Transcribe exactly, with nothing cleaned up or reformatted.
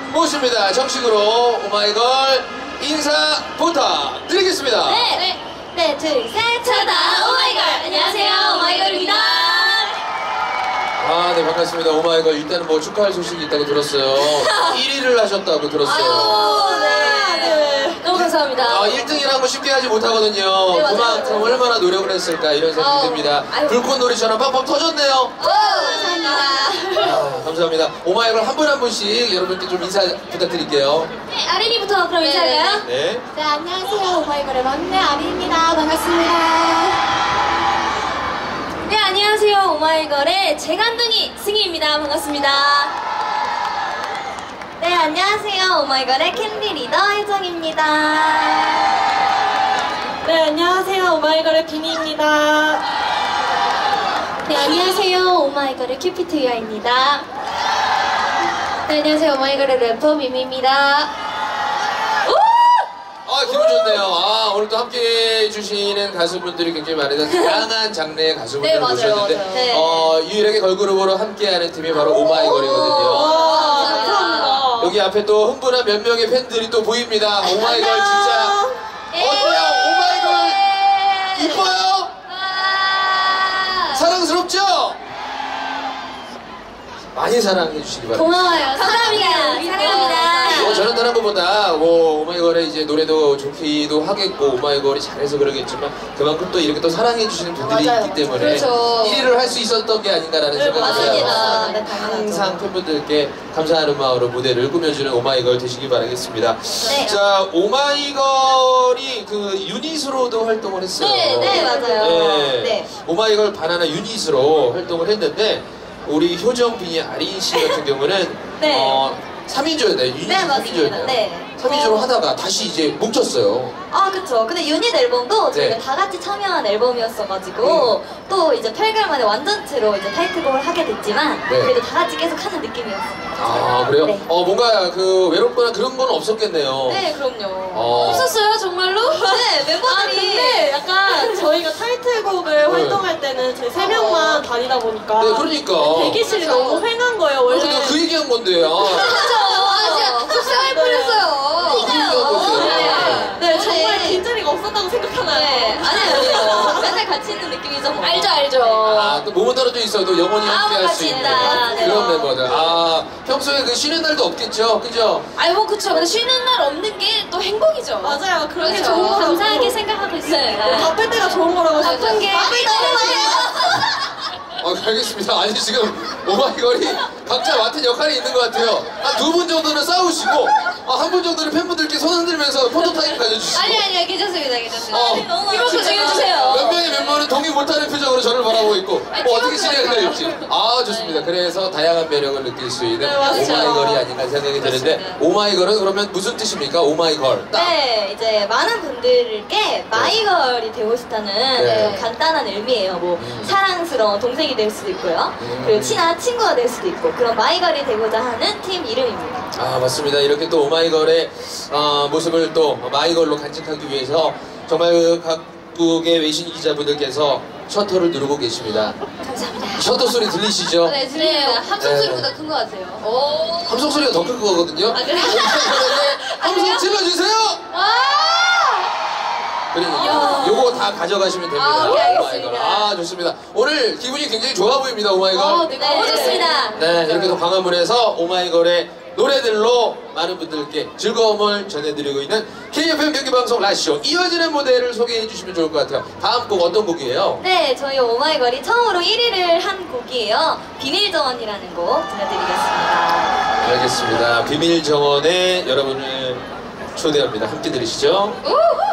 모십니다. 정식으로 오마이걸 인사 부탁드리겠습니다. 네, 네, 네, 둘, 셋, 차다 오마이걸. 안녕하세요, 오마이걸입니다. 아, 네, 반갑습니다. 오마이걸. 일단은 뭐 축하할 소식이 있다고 들었어요. 일 위를 하셨다고 들었어요. 아유, 네, 네. 너무 감사합니다. 아, 일 등이라는 거 쉽게 하지 못하거든요. 네, 맞아요. 그만큼 얼마나 노력을 했을까 이런 생각이 아우, 듭니다. 아유. 불꽃놀이처럼 팡팡 터졌네요. 오, 감사합니다. 아, 감사합니다. 오마이걸 한 분 한 분씩 여러분께 좀 인사 부탁드릴게요. 네, 아린이부터 그럼 인사할까요? 네. 네, 안녕하세요. 오마이걸의 막내 아린입니다. 반갑습니다. 네, 안녕하세요. 오마이걸의 재간둥이 승희입니다. 반갑습니다. 네, 안녕하세요. 오마이걸의 캔디 리더 혜정입니다. 네, 안녕하세요. 오마이걸의 비니입니다. 네, 안녕하세요. 오마이걸의 큐피트 유아입니다. 네, 안녕하세요. 오마이걸의 래퍼 미미입니다. 아, 기분 좋네요. 아, 오늘 또 함께 해주시는 가수분들이 굉장히 많은데 다양한 장르의 가수분들을 네, 맞아요, 모셨는데 맞아요. 네. 어, 유일하게 걸그룹으로 함께하는 팀이 바로 오마이걸이거든요. 와, 감사합니다. 감사합니다. 여기 앞에 또 흥분한 몇 명의 팬들이 또 보입니다. 오마이걸 진짜 예. 어때요? 오마이걸 이뻐요? 와. 사랑스럽죠? 많이 사랑해 주시기 바랍니다. 고마워요. 사랑합니다. 사랑합니다. 뭐 저는 다른 것보다 뭐 오마이걸의 이제 노래도 좋기도 하겠고 오마이걸이 잘해서 그러겠지만 그만큼 또 이렇게 또 사랑해 주시는 분들이 맞아요. 있기 때문에 그렇죠. 일 위를 할 수 있었던 게 아닌가라는 네, 생각이 맞습니다. 들어요. 네, 당연하죠. 항상 팬분들께 감사하는 마음으로 무대를 꾸며주는 오마이걸 되시기 바라겠습니다. 네. 자, 오마이걸이 그 유닛으로도 활동을 했어요. 네, 네, 맞아요. 네. 네. 오마이걸 바나나 유닛으로 활동을 했는데 우리 효정, 비니, 아린 씨 같은 경우는 네. 어, 삼 인조였나요? 유닛 네, 삼 인조였나요? 맞습니다. 네. 삼 인조로 하다가 다시 이제 뭉쳤어요. 아, 그쵸. 근데 유닛 앨범도 저희가 네. 다 같이 참여한 앨범이었어가지고 음. 또 이제 팔 개월 만에 완전체로 이제 타이틀곡을 하게 됐지만 네. 그래도 다 같이 계속 하는 느낌이었습니다. 아, 그래요? 네. 어, 뭔가 그 외롭거나 그런 건 없었겠네요. 네, 그럼요. 어. 없었어요, 정말로? 네, 아, 멤버들이. 근데 약간 저희가 타이틀곡을 활동할 때는 저희 세 명만 다니다 보니까 네, 그러니까. 대기실이 그렇죠. 너무 휑한 거예요, 원래. 내가 그 얘기한 건데. 아. 아, 진짜 속상할 뻔했어요. 네. 네, 정말 빈자리가 없었다고 생각하나요? 네, 아니에요, 아니에요. 맨날 같이 있는 느낌이죠, 뭐. 알죠, 알죠. 아, 또 몸은 떨어져 있어도 영원히 아, 함께 할 같이 수 있는 있다. 네. 그런 멤버들. 아, 평소에 그 쉬는 날도 없겠죠? 그죠? 아니, 뭐, 그쵸. 근데 쉬는 날 없는 게 또 행복이죠. 맞아요, 그런 게 그렇죠. 좋은 거라고. 감사하게 생각하고 있습니다. 바쁠 때가 좋은 거라고 바쁜 게. 생각해요. 너무 많아요. 아, 알겠습니다. 아니, 지금 오마이걸이 각자 맡은 역할이 있는 것 같아요. 한 두 분 정도는 싸우시고, 아, 한 분 정도는 팬분들께 손 흔들면서 포토타임 가져주시고. 아니, 아니요. 괜찮습니다. 괜찮습니다. 어. 너무 이렇게 정해주세요. 몇 명의 멤버는 동의 못하는 표정으로 저를 바라보고 있고 아니, 뭐 어떻게 기분 진행해야 될지 좋아요. 아 좋습니다. 그래서 다양한 매력을 느낄 수 있는 네, 맞죠. 오마이걸이 아닌가 생각이 드는데 그렇습니다. 오마이걸은 그러면 무슨 뜻입니까? 오마이걸 딱 네, 이제 많은 분들께 마이걸이 되고 싶다는 네. 좀 간단한 의미예요. 뭐 음. 사랑스러운 동생이 될 수도 있고요. 음. 그리고 친한 친구가 될 수도 있고 그런 마이걸이 되고자 하는 팀 이름입니다. 아 맞습니다. 이렇게 또 오마이걸의 어, 모습을 또 마이걸로 간직하기 위해서 정말 그 각국의 외신 기자분들께서 셔터를 누르고 계십니다. 감사합니다. 셔터 소리 들리시죠? 네, 들려요. 함성 네. 소리보다 큰 것 같아요. 오. 함성 소리가 더 큰 거거든요. 아, 그래요? 함성 그래요? 질러주세요. 와! 그러니까 이야. 요거 다 가져가시면 됩니다. 아, 오케이, 알겠습니다. 오마이걸. 아 좋습니다. 오늘 기분이 굉장히 좋아 보입니다. 오마이걸. 어, 네, 너무 좋습니다. 네, 이렇게 또 광화문에서 오마이걸의 노래들로 많은 분들께 즐거움을 전해드리고 있는 케이에프엠 경기방송 라디오쇼 이어지는 무대를 소개해 주시면 좋을 것 같아요. 다음 곡 어떤 곡이에요? 네, 저희 오마이걸이 처음으로 일 위를 한 곡이에요. 비밀정원이라는 곡 들려드리겠습니다. 알겠습니다. 비밀정원에 여러분을 초대합니다. 함께 들으시죠. 우후!